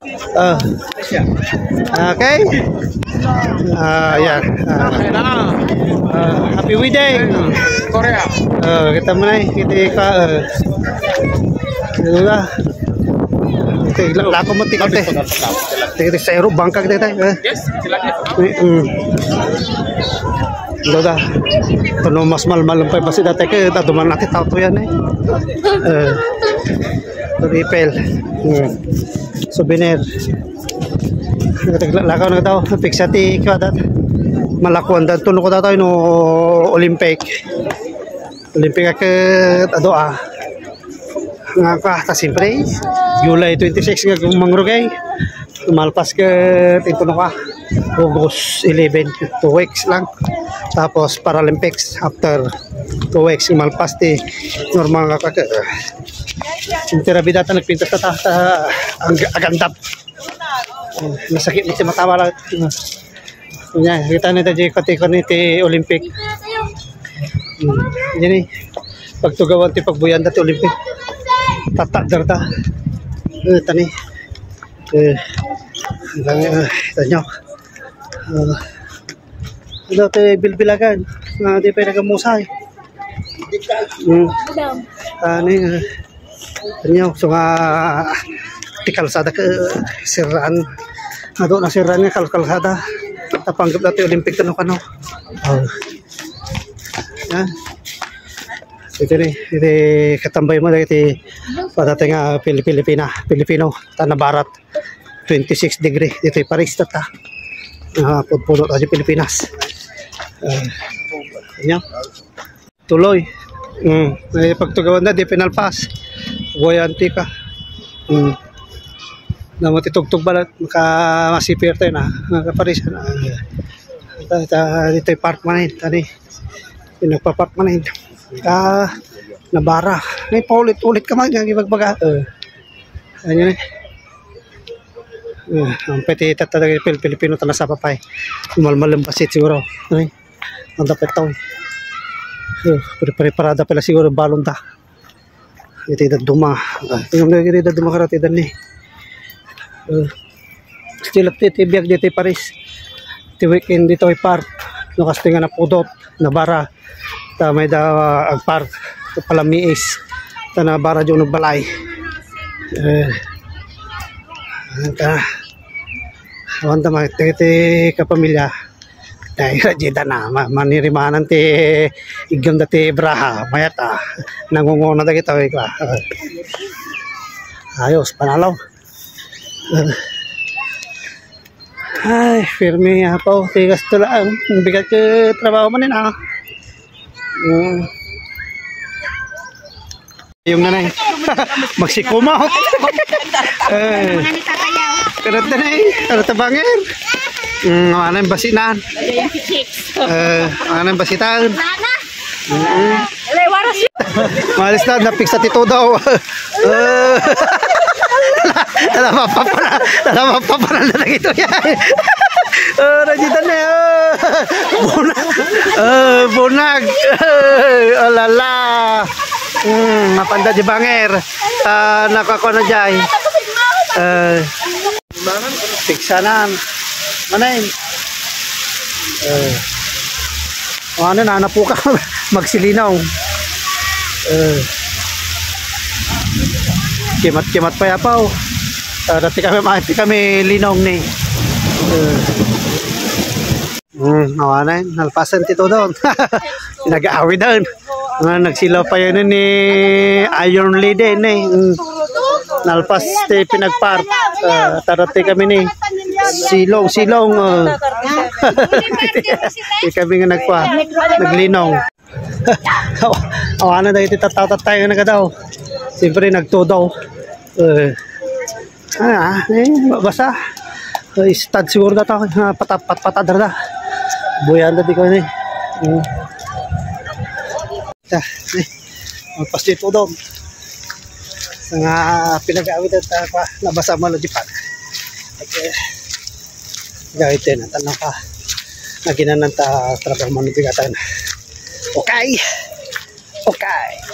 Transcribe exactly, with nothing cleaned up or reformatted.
Uh, okay. Uh, yeah. Uh, uh, happy wedding. Korea. Uh, kita mana? Kita ka. Itulah. Kita lako mo tiket eh. Tiket sa Europe bangka kita eh. Yes, silakan. Hmm. Itulah. Tono mas mal-mal pa pasti dati ke ta duman natin tao to yan eh. Eh. Ripel. Hmm. Souvenir. Lakaw na daw. Piksati ko dat. Malakuan dan tuno ko daw no Olympic. Olympic ka ado ah. Nga ka ta siyempre. July twenty-six nga mangrugay. Malpas ka tituno ka. August eleven, two weeks lang. Tapos Paralympics after two weeks malpas ti normal ka ka. Intera bidata nagpintas ta ta ang agandap. Masakit ni mata wala. Nya kita ni taji katikon ni ti Olympic. Jadi pagtugawan ti pagbuyan dati Olympic. Tatak darta. Eh tani. Eh lang tanyo. Uh, ito te bilbilagan na di pa nagamusay. Hmm. Ano yung tanyo so nga tikalsada ka siraan ado na siraan nga kalkalsada tapanggap dati Olympic tanong kano. Oh. Yan. Ito ni iti katambay mo dati padating nga Pilipina Pilipino tanah barat twenty-six degree dito Paris tata. Ah, puno tayo Pilipinas. Uh, yan. Tuloy. Mm, may pagtugawan na di pinalpas. Goyanti ka. Mm. Na matitugtog balat maka masipir tayo na Paris na. Uh, dito yung park manin tani. Pinagpa-park manin. Ah, nabara. May paulit-ulit ka man yung ibagbaga. Uh, ayun eh. Uh, ang peti tatagay Pilipino tala sa papay. Malmalam pasit siguro. Ay. Ang dapat taw. Uh, preparada pala siguro balon ta. Iti da duma. Uh, tingnan mo gid da duma karati dan ni. Uh, still up ti biag dito Paris. Ti weekend dito ay park. No kastingan na pudot na bara. Ta may da uh, ang park palamiis. Ta na bara jo no balay. Uh, Anta, awanta magtete kapamilya. Dahil radida na manirimanan ti igam dati braha mayata nangunguna da kita ka. Ayos panalaw. Ay, firme apaw tigas tulaan bigat ke trabaho man na. Mm. Yung nanay magsikuma. Eh. Karata na eh. Karata bangir. Hmm, ano yung basinan? Eh, ano yung basitan? Hmm. Malis na, napik sa tito daw. Eh. Alam pa pa na. Alam pa pa na lang ito yan. Eh, rajitan na eh. Bunag. Eh, bunag. Eh, alala. Hmm, napanda di bangir. Ah, nakakona jay. Eh, piksanan. Manain. Eh. O ano na po ka magsilinaw. Eh. Kimat-kimat pa yapaw. Uh, dati kami maati kami linong ni. Eh. Hmm, awanan, nalpasan tito doon. Nag-aawi doon. Uh, nagsilaw pa yun ni Iron Lady ni. Mm. Nalpas te pinagpark. Uh, tarate kami ni silong silong. Uh. Kami nga nagpa naglinong. Awanan daw iti tataw-tatay nga daw. Siyempre nagtudaw. Uh. Ah, eh, basa. Uh, stad siguro na ito. Uh, Patat-patadar na. Buyan na di ko na eh. Uh. Ah, eh. Magpas dito daw. Sa nga pinag-awit at uh, nabasa mo na di pa. Okay. Gawit din. Tanong ka. Naginan ng trabaho mo na bigatan. Okay. Okay.